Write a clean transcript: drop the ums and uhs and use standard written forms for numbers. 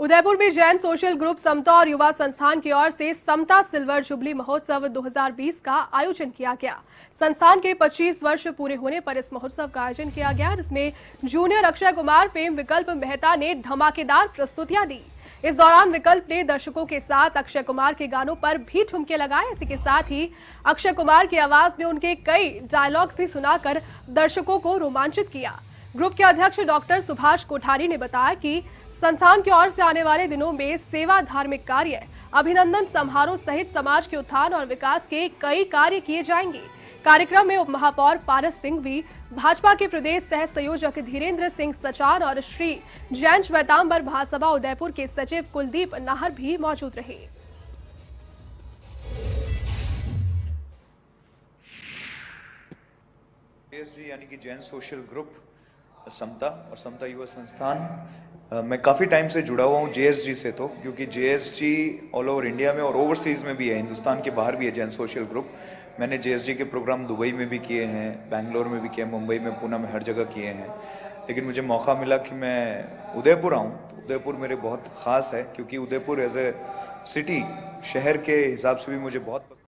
उदयपुर में Jain social group समता और युवा संस्थान की ओर से समता सिल्वर जुबली महोत्सव 2020 का आयोजन किया गया। संस्थान के 25 वर्ष पूरे होने पर इस महोत्सव का आयोजन किया गया, जिसमें जूनियर अक्षय कुमार फेम विकल्प मेहता ने धमाकेदार प्रस्तुतियां दी। इस दौरान विकल्प ने दर्शकों के साथ अक्षय कुमार के गानों पर भी ठुमके लगाए। इसी के साथ ही अक्षय कुमार की आवाज में उनके कई डायलॉग्स भी सुनाकर दर्शकों को रोमांचित किया। ग्रुप के अध्यक्ष डॉक्टर सुभाष कोठारी ने बताया कि संस्थान की ओर से आने वाले दिनों में सेवा, धार्मिक कार्य, अभिनंदन समारोह सहित समाज के उत्थान और विकास के कई कार्य किए जाएंगे। कार्यक्रम में उप महापौर पारस सिंह भी, भाजपा के प्रदेश सह संयोजक धीरेन्द्र सिंह सचान और श्री जैन श्वेतांबर महासभा उदयपुर के सचिव कुलदीप नाहर भी मौजूद रहे। जेएसजी यानी कि जैन सोशल ग्रुप समता और समता युवा संस्थान, मैं काफ़ी टाइम से जुड़ा हुआ हूँ जेएसजी से, तो क्योंकि जेएसजी ऑल ओवर इंडिया में और ओवरसीज़ में भी है, हिंदुस्तान के बाहर भी है जैन सोशल ग्रुप। मैंने जेएसजी के प्रोग्राम दुबई में भी किए हैं, बेंगलोर में भी किए, मुंबई में, पुणे में, हर जगह किए हैं। लेकिन मुझे मौका मिला कि मैं उदयपुर आऊँ, तो उदयपुर मेरे बहुत ख़ास है, क्योंकि उदयपुर एज ए सिटी, शहर के हिसाब से भी मुझे बहुत